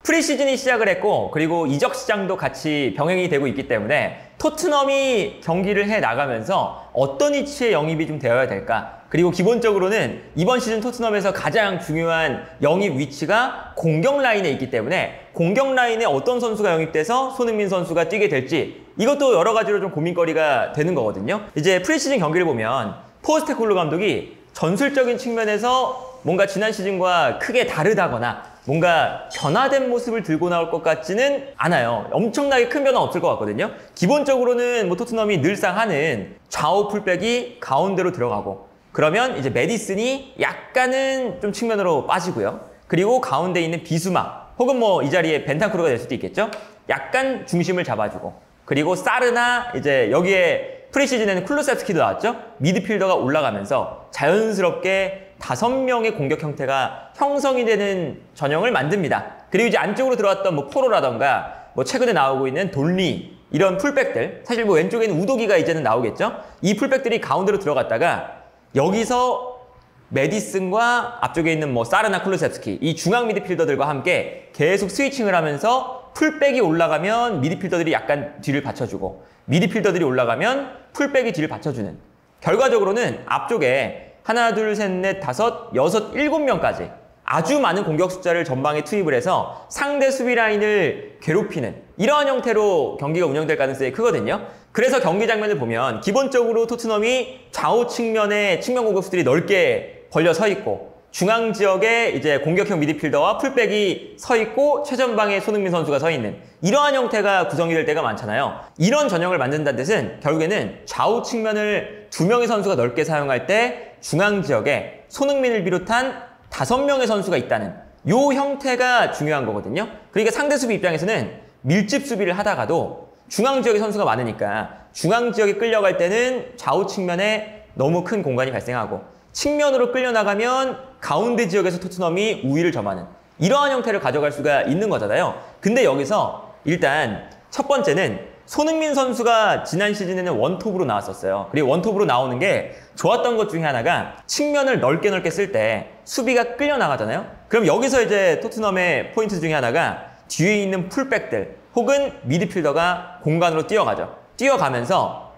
프리시즌이 시작을 했고 그리고 이적 시장도 같이 병행이 되고 있기 때문에 토트넘이 경기를 해 나가면서 어떤 위치의 영입이 좀 되어야 될까? 그리고 기본적으로는 이번 시즌 토트넘에서 가장 중요한 영입 위치가 공격 라인에 있기 때문에 공격 라인에 어떤 선수가 영입돼서 손흥민 선수가 뛰게 될지 이것도 여러 가지로 좀 고민거리가 되는 거거든요. 이제 프리시즌 경기를 보면 포스테코글루 감독이 전술적인 측면에서 뭔가 지난 시즌과 크게 다르다거나 뭔가 변화된 모습을 들고 나올 것 같지는 않아요. 엄청나게 큰 변화 없을 것 같거든요. 기본적으로는 뭐 토트넘이 늘상 하는 좌우 풀백이 가운데로 들어가고 그러면 이제 메디슨이 약간은 좀 측면으로 빠지고요. 그리고 가운데 있는 비수마 혹은 뭐 이 자리에 벤탄쿠르가 될 수도 있겠죠. 약간 중심을 잡아주고 그리고 사르나 이제 여기에 프리시즌에는 쿨루셉스키도 나왔죠. 미드필더가 올라가면서 자연스럽게 5명의 공격 형태가 형성이 되는 전형을 만듭니다. 그리고 이제 안쪽으로 들어왔던 뭐 포로라던가 뭐 최근에 나오고 있는 돌리 이런 풀백들 사실 뭐 왼쪽에는 우도기가 이제는 나오겠죠. 이 풀백들이 가운데로 들어갔다가 여기서 메디슨과 앞쪽에 있는 뭐 사르나 쿨루셉스키 이 중앙 미드필더들과 함께 계속 스위칭을 하면서 풀백이 올라가면 미드필더들이 약간 뒤를 받쳐주고 미드필더들이 올라가면 풀백이 뒤를 받쳐주는 결과적으로는 앞쪽에 하나, 둘, 셋, 넷, 다섯, 여섯, 7명까지 아주 많은 공격 숫자를 전방에 투입을 해서 상대 수비 라인을 괴롭히는 이러한 형태로 경기가 운영될 가능성이 크거든요. 그래서 경기 장면을 보면 기본적으로 토트넘이 좌우 측면에 측면 공격수들이 넓게 걸려 서 있고 중앙 지역에 이제 공격형 미드필더와 풀백이 서 있고 최전방에 손흥민 선수가 서 있는 이러한 형태가 구성이 될 때가 많잖아요. 이런 전형을 만든다는 뜻은 결국에는 좌우 측면을 2명의 선수가 넓게 사용할 때 중앙 지역에 손흥민을 비롯한 5명의 선수가 있다는 이 형태가 중요한 거거든요. 그러니까 상대 수비 입장에서는 밀집 수비를 하다가도 중앙 지역에 선수가 많으니까 중앙 지역에 끌려갈 때는 좌우 측면에 너무 큰 공간이 발생하고 측면으로 끌려나가면 가운데 지역에서 토트넘이 우위를 점하는 이러한 형태를 가져갈 수가 있는 거잖아요. 근데 여기서 일단 첫 번째는 손흥민 선수가 지난 시즌에는 원톱으로 나왔었어요. 그리고 원톱으로 나오는 게 좋았던 것 중에 하나가 측면을 넓게 쓸 때 수비가 끌려나가잖아요. 그럼 여기서 이제 토트넘의 포인트 중에 하나가 뒤에 있는 풀백들 혹은 미드필더가 공간으로 뛰어가죠. 뛰어가면서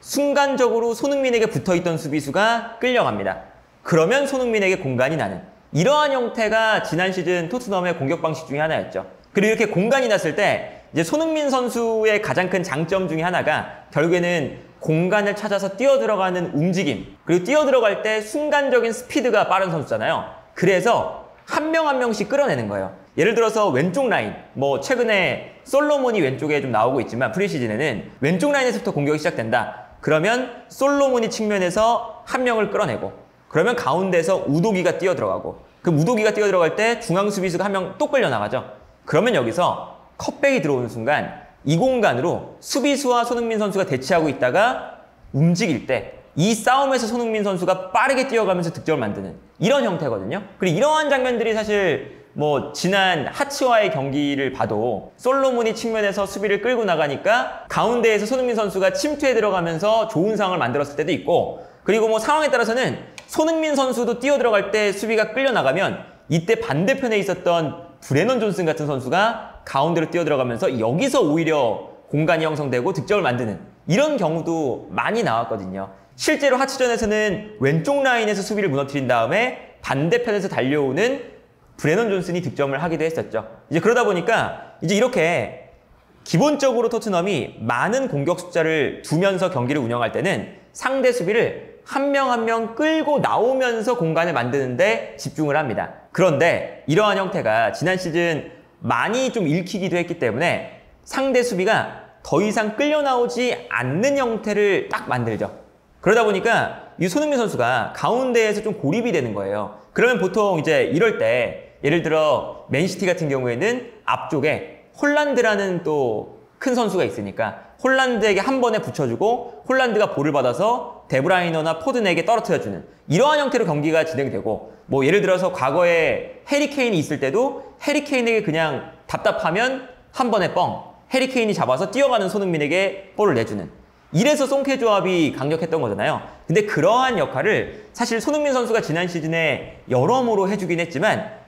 순간적으로 손흥민에게 붙어있던 수비수가 끌려갑니다. 그러면 손흥민에게 공간이 나는 이러한 형태가 지난 시즌 토트넘의 공격 방식 중에 하나였죠. 그리고 이렇게 공간이 났을 때 이제 손흥민 선수의 가장 큰 장점 중에 하나가 결국에는 공간을 찾아서 뛰어들어가는 움직임 그리고 뛰어들어갈 때 순간적인 스피드가 빠른 선수잖아요. 그래서 한 명 한 명씩 끌어내는 거예요. 예를 들어서 왼쪽 라인 뭐 최근에 솔로몬이 왼쪽에 좀 나오고 있지만 프리시즌에는 왼쪽 라인에서부터 공격이 시작된다. 그러면 솔로몬이 측면에서 한 명을 끌어내고 그러면 가운데에서 우도기가 뛰어들어가고 그 우도기가 뛰어들어갈 때 중앙 수비수가 한 명 또 끌려나가죠. 그러면 여기서 컷백이 들어오는 순간 이 공간으로 수비수와 손흥민 선수가 대치하고 있다가 움직일 때 이 싸움에서 손흥민 선수가 빠르게 뛰어가면서 득점을 만드는 이런 형태거든요. 그리고 이러한 장면들이 사실 뭐 지난 하치와의 경기를 봐도 솔로몬이 측면에서 수비를 끌고 나가니까 가운데에서 손흥민 선수가 침투에 들어가면서 좋은 상황을 만들었을 때도 있고 그리고 뭐 상황에 따라서는 손흥민 선수도 뛰어들어갈 때 수비가 끌려나가면 이때 반대편에 있었던 브레넌 존슨 같은 선수가 가운데로 뛰어들어가면서 여기서 오히려 공간이 형성되고 득점을 만드는 이런 경우도 많이 나왔거든요. 실제로 하치전에서는 왼쪽 라인에서 수비를 무너뜨린 다음에 반대편에서 달려오는 브레넌 존슨이 득점을 하기도 했었죠. 이제 그러다 보니까 이제 이렇게 기본적으로 토트넘이 많은 공격 숫자를 두면서 경기를 운영할 때는 상대 수비를 한 명 한 명 끌고 나오면서 공간을 만드는 데 집중을 합니다. 그런데 이러한 형태가 지난 시즌 많이 좀 읽히기도 했기 때문에 상대 수비가 더 이상 끌려 나오지 않는 형태를 딱 만들죠. 그러다 보니까 이 손흥민 선수가 가운데에서 좀 고립이 되는 거예요. 그러면 보통 이제 이럴 때 예를 들어 맨시티 같은 경우에는 앞쪽에 홀란드라는 또 큰 선수가 있으니까 홀란드에게 한 번에 붙여주고 홀란드가 볼을 받아서 데브라이너나 포든에게 떨어뜨려주는 이러한 형태로 경기가 진행되고 뭐 예를 들어서 과거에 해리케인이 있을 때도 해리케인에게 그냥 답답하면 한 번에 뻥 해리케인이 잡아서 뛰어가는 손흥민에게 볼을 내주는 이래서 송케 조합이 강력했던 거잖아요. 근데 그러한 역할을 사실 손흥민 선수가 지난 시즌에 여러모로 해주긴 했지만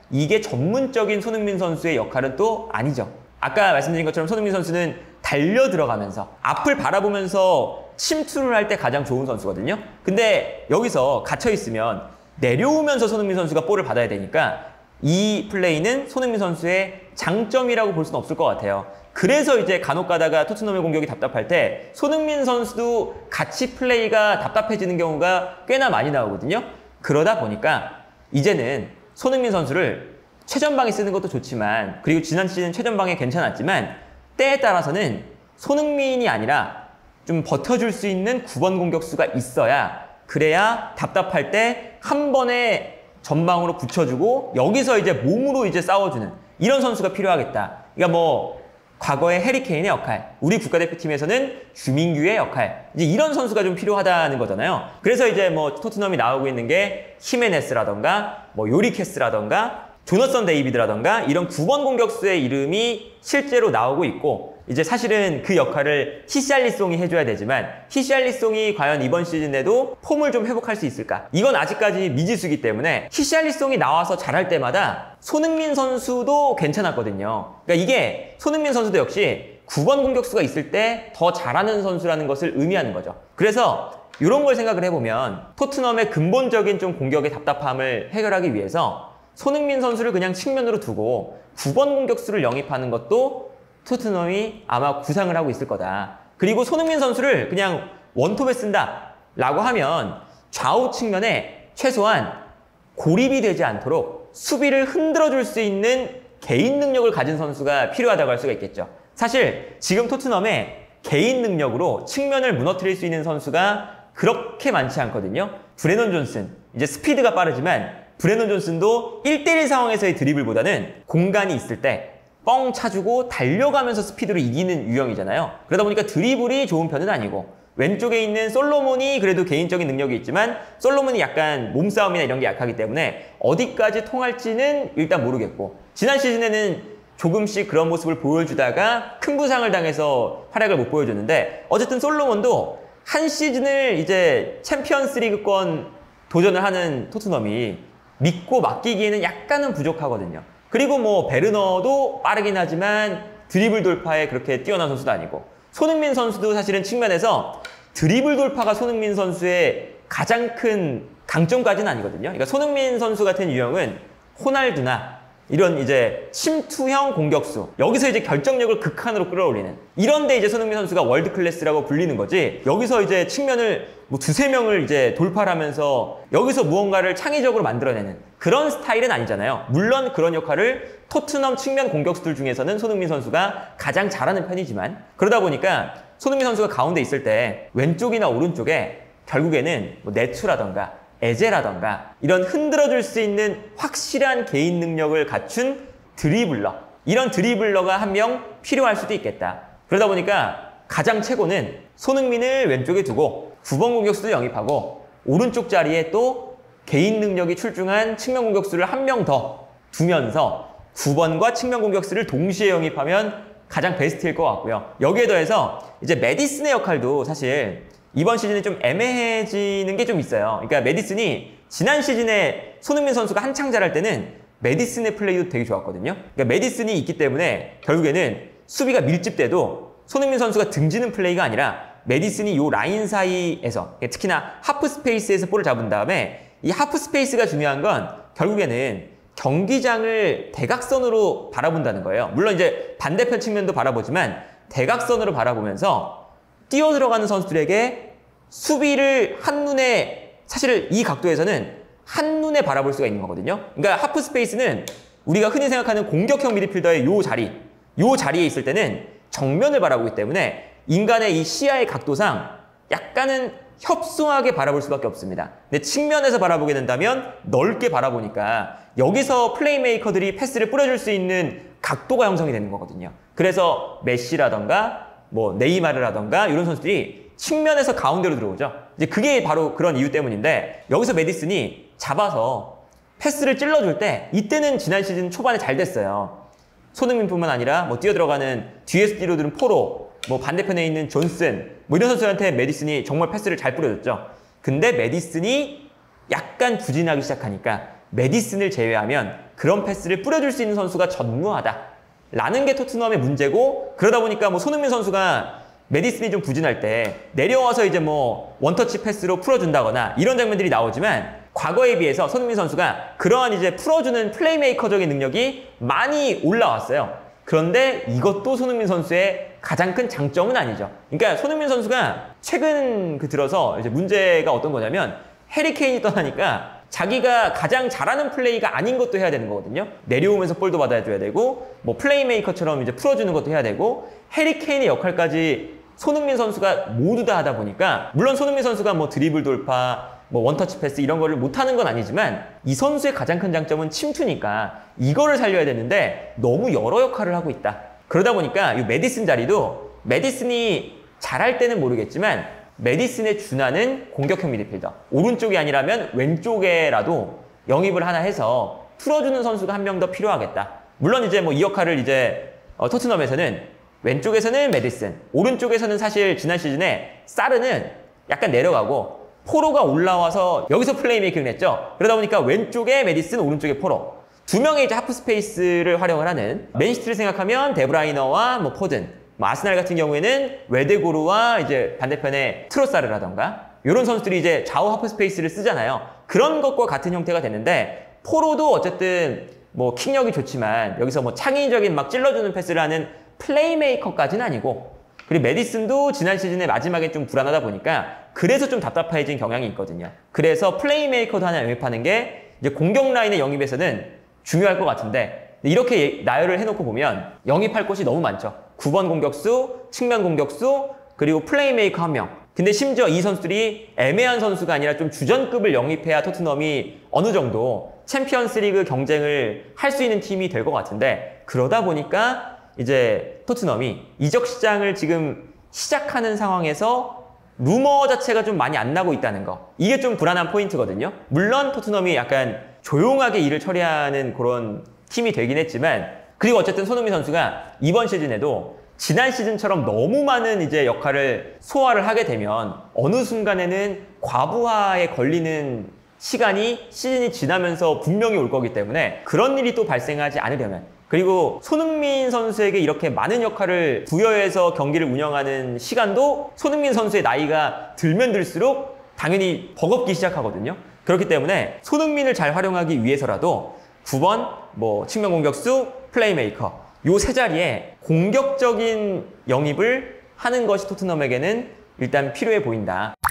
이게 전문적인 손흥민 선수의 역할은 또 아니죠. 아까 말씀드린 것처럼 손흥민 선수는 달려 들어가면서 앞을 바라보면서 침투를 할 때 가장 좋은 선수거든요. 근데 여기서 갇혀 있으면 내려오면서 손흥민 선수가 볼을 받아야 되니까 이 플레이는 손흥민 선수의 장점이라고 볼 수는 없을 것 같아요. 그래서 이제 간혹 가다가 토트넘의 공격이 답답할 때 손흥민 선수도 같이 플레이가 답답해지는 경우가 꽤나 많이 나오거든요. 그러다 보니까 이제는 손흥민 선수를 최전방에 쓰는 것도 좋지만, 그리고 지난 시즌 최전방에 괜찮았지만 때에 따라서는 손흥민이 아니라 좀 버텨줄 수 있는 9번 공격수가 있어야, 그래야 답답할 때 한 번에 전방으로 붙여주고 여기서 이제 몸으로 이제 싸워주는 이런 선수가 필요하겠다. 그러니까 뭐 과거의 해리 케인의 역할, 우리 국가대표팀에서는 주민규의 역할, 이제 이런 선수가 좀 필요하다는 거잖아요. 그래서 이제 뭐 토트넘이 나오고 있는 게 히메네스라던가 뭐 요리케스라던가 조너선 데이비드라던가 이런 9번 공격수의 이름이 실제로 나오고 있고, 이제 사실은 그 역할을 히샬리송이 해줘야 되지만 히샬리송이 과연 이번 시즌에도 폼을 좀 회복할 수 있을까? 이건 아직까지 미지수이기 때문에 히샬리송이 나와서 잘할 때마다 손흥민 선수도 괜찮았거든요. 그러니까 이게 손흥민 선수도 역시 9번 공격수가 있을 때 더 잘하는 선수라는 것을 의미하는 거죠. 그래서 이런 걸 생각을 해보면 토트넘의 근본적인 좀 공격의 답답함을 해결하기 위해서 손흥민 선수를 그냥 측면으로 두고 9번 공격수를 영입하는 것도 토트넘이 아마 구상을 하고 있을 거다. 그리고 손흥민 선수를 그냥 원톱에 쓴다 라고 하면 좌우 측면에 최소한 고립이 되지 않도록 수비를 흔들어줄 수 있는 개인 능력을 가진 선수가 필요하다고 할 수가 있겠죠. 사실 지금 토트넘에 개인 능력으로 측면을 무너뜨릴 수 있는 선수가 그렇게 많지 않거든요. 브레넌 존슨, 이제 스피드가 빠르지만 브레넌 존슨도 1대1 상황에서의 드리블보다는 공간이 있을 때 뻥 차주고 달려가면서 스피드로 이기는 유형이잖아요. 그러다 보니까 드리블이 좋은 편은 아니고, 왼쪽에 있는 솔로몬이 그래도 개인적인 능력이 있지만 솔로몬이 약간 몸싸움이나 이런 게 약하기 때문에 어디까지 통할지는 일단 모르겠고, 지난 시즌에는 조금씩 그런 모습을 보여주다가 큰 부상을 당해서 활약을 못 보여줬는데, 어쨌든 솔로몬도 한 시즌을 이제 챔피언스 리그권 도전을 하는 토트넘이 믿고 맡기기에는 약간은 부족하거든요. 그리고 뭐 베르너도 빠르긴 하지만 드리블 돌파에 그렇게 뛰어난 선수도 아니고, 손흥민 선수도 사실은 측면에서 드리블 돌파가 손흥민 선수의 가장 큰 강점까지는 아니거든요. 그러니까 손흥민 선수 같은 유형은 호날두나 이런 이제 침투형 공격수, 여기서 이제 결정력을 극한으로 끌어올리는, 이런데 이제 손흥민 선수가 월드 클래스라고 불리는 거지, 여기서 이제 측면을 뭐 두세 명을 이제 돌파를 하면서 여기서 무언가를 창의적으로 만들어내는 그런 스타일은 아니잖아요. 물론 그런 역할을 토트넘 측면 공격수들 중에서는 손흥민 선수가 가장 잘하는 편이지만, 그러다 보니까 손흥민 선수가 가운데 있을 때 왼쪽이나 오른쪽에 결국에는 뭐 네투라던가 에제라던가 이런 흔들어줄 수 있는 확실한 개인 능력을 갖춘 드리블러, 이런 드리블러가 한 명 필요할 수도 있겠다. 그러다 보니까 가장 최고는 손흥민을 왼쪽에 두고 9번 공격수도 영입하고 오른쪽 자리에 또 개인 능력이 출중한 측면 공격수를 한 명 더 두면서 9번과 측면 공격수를 동시에 영입하면 가장 베스트일 것 같고요. 여기에 더해서 이제 메디슨의 역할도 사실 이번 시즌에 좀 애매해지는 게 좀 있어요. 그러니까 메디슨이 지난 시즌에 손흥민 선수가 한창 잘할 때는 메디슨의 플레이도 되게 좋았거든요. 그러니까 메디슨이 있기 때문에 결국에는 수비가 밀집돼도 손흥민 선수가 등지는 플레이가 아니라 메디슨이 요 라인 사이에서, 특히나 하프 스페이스에서 볼을 잡은 다음에, 이 하프 스페이스가 중요한 건 결국에는 경기장을 대각선으로 바라본다는 거예요. 물론 이제 반대편 측면도 바라보지만 대각선으로 바라보면서 뛰어 들어가는 선수들에게 수비를 한눈에, 사실 이 각도에서는 한눈에 바라볼 수가 있는 거거든요. 그러니까 하프 스페이스는 우리가 흔히 생각하는 공격형 미드필더의 요 자리에 있을 때는 정면을 바라보기 때문에 인간의 이 시야의 각도상 약간은 협소하게 바라볼 수밖에 없습니다. 근데 측면에서 바라보게 된다면 넓게 바라보니까 여기서 플레이메이커들이 패스를 뿌려줄 수 있는 각도가 형성이 되는 거거든요. 그래서 메시라던가 뭐 네이마르라던가 이런 선수들이 측면에서 가운데로 들어오죠. 이제 그게 바로 그런 이유 때문인데, 여기서 메디슨이 잡아서 패스를 찔러줄 때 이때는 지난 시즌 초반에 잘 됐어요. 손흥민뿐만 아니라 뭐 뛰어들어가는 뒤에서 뛰어드는 포로, 뭐 반대편에 있는 존슨, 뭐 이런 선수한테 메디슨이 정말 패스를 잘 뿌려줬죠. 근데 메디슨이 약간 부진하기 시작하니까 메디슨을 제외하면 그런 패스를 뿌려줄 수 있는 선수가 전무하다 라는 게 토트넘의 문제고, 그러다 보니까 뭐 손흥민 선수가 메디슨이 좀 부진할 때 내려와서 이제 뭐 원터치 패스로 풀어준다거나 이런 장면들이 나오지만, 과거에 비해서 손흥민 선수가 그러한 이제 풀어주는 플레이메이커적인 능력이 많이 올라왔어요. 그런데 이것도 손흥민 선수의 가장 큰 장점은 아니죠. 그러니까 손흥민 선수가 최근 들어서 이제 문제가 어떤 거냐면, 해리 케인이 떠나니까 자기가 가장 잘하는 플레이가 아닌 것도 해야 되는 거거든요. 내려오면서 볼도 받아줘야 되고, 뭐 플레이메이커처럼 이제 풀어주는 것도 해야 되고, 해리 케인의 역할까지 손흥민 선수가 모두 다 하다 보니까, 물론 손흥민 선수가 뭐 드리블 돌파, 뭐 원터치 패스 이런 거를 못하는 건 아니지만, 이 선수의 가장 큰 장점은 침투니까 이거를 살려야 되는데 너무 여러 역할을 하고 있다. 그러다 보니까 이 메디슨 자리도, 메디슨이 잘할 때는 모르겠지만 메디슨에 준하는 공격형 미드필더, 오른쪽이 아니라면 왼쪽에라도 영입을 하나 해서 풀어주는 선수가 한 명 더 필요하겠다. 물론 이제 뭐 이 역할을 이제 토트넘에서는 왼쪽에서는 메디슨, 오른쪽에서는 사실 지난 시즌에 사르는 약간 내려가고 포로가 올라와서 여기서 플레이메이킹을 했죠. 그러다 보니까 왼쪽에 메디슨, 오른쪽에 포로, 두 명의 이제 하프 스페이스를 활용을 하는, 맨시티를 생각하면 데브라이너와 뭐 포든, 뭐 아스날 같은 경우에는 웨데고르와 이제 반대편에 트로사르라던가 이런 선수들이 이제 좌우 하프 스페이스를 쓰잖아요. 그런 것과 같은 형태가 됐는데, 포로도 어쨌든 뭐 킥력이 좋지만 여기서 뭐 창의적인 막 찔러주는 패스를 하는 플레이메이커까지는 아니고, 그리고 메디슨도 지난 시즌에 마지막에 좀 불안하다 보니까 그래서 좀 답답해진 경향이 있거든요. 그래서 플레이메이커도 하나 영입하는 게 이제 공격 라인의 영입에서는 중요할 것 같은데, 이렇게 나열을 해놓고 보면 영입할 곳이 너무 많죠. 9번 공격수, 측면 공격수, 그리고 플레이메이커 한 명. 근데 심지어 이 선수들이 애매한 선수가 아니라 좀 주전급을 영입해야 토트넘이 어느 정도 챔피언스 리그 경쟁을 할 수 있는 팀이 될 것 같은데, 그러다 보니까 이제 토트넘이 이적 시장을 지금 시작하는 상황에서 루머 자체가 좀 많이 안 나고 있다는 거, 이게 좀 불안한 포인트거든요. 물론 토트넘이 약간 조용하게 일을 처리하는 그런 팀이 되긴 했지만, 그리고 어쨌든 손흥민 선수가 이번 시즌에도 지난 시즌처럼 너무 많은 이제 역할을 소화를 하게 되면 어느 순간에는 과부하에 걸리는 시간이 시즌이 지나면서 분명히 올 거기 때문에, 그런 일이 또 발생하지 않으려면, 그리고 손흥민 선수에게 이렇게 많은 역할을 부여해서 경기를 운영하는 시간도 손흥민 선수의 나이가 들면 들수록 당연히 버겁기 시작하거든요. 그렇기 때문에 손흥민을 잘 활용하기 위해서라도 9번, 뭐 측면 공격수, 플레이메이커, 요 세 자리에 공격적인 영입을 하는 것이 토트넘에게는 일단 필요해 보인다.